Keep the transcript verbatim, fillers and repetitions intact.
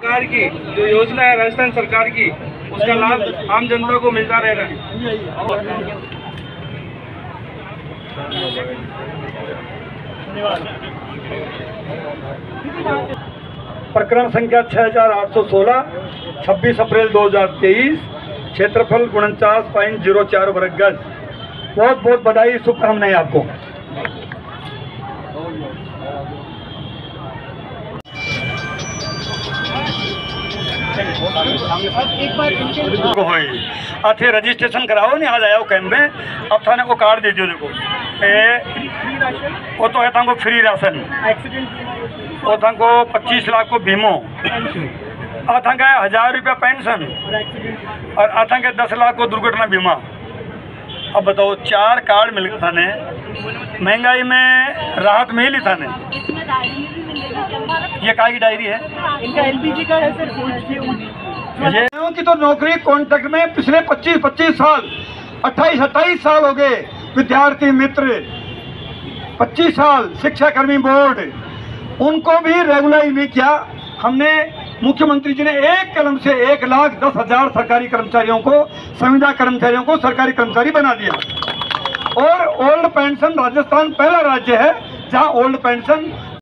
सरकार की जो योजना है राजस्थान सरकार की, उसका लाभ आम जनता को मिलता रह रहा है। प्रकरण संख्या छह हजार आठ सौ सोलह, छब्बीस अप्रैल दो हजार तेईस, क्षेत्रफल उनचास पॉइंट जीरो चार वर्ग गज। बहुत बहुत बधाई, शुभकामनाएं आपको। अथे रजिस्ट्रेशन कराओ नहीं, आज आया कैंप में, अब थाने को कार्ड दे दियो। देखो ए, वो तो है थाको फ्री राशन, वो थाको पच्चीस लाख को बीमो, अथा हजार रुपया पेंशन और अथा के दस लाख को दुर्घटना बीमा। अब बताओ, चार कार्ड मिल गए थाने, महंगाई में राहत मिली थाने। ये काय की डायरी है, इनका एलपीजी का है सर। ये की तो नौकरी कॉन्ट्रैक्ट में पिछले पच्चीस पच्चीस साल, अट्ठाईस अट्ठाईस साल हो गए। विद्यार्थी मित्र पच्चीस साल, शिक्षा कर्मी बोर्ड, उनको भी रेगुलराइज नहीं किया हमने। मुख्यमंत्री जी ने एक कलम से एक लाख दस हजार सरकारी कर्मचारियों को, संविदा कर्मचारियों को सरकारी कर्मचारी बना दिया। और ओल्ड पेंशन, राजस्थान पहला राज्य है जहां ओल्ड पेंशन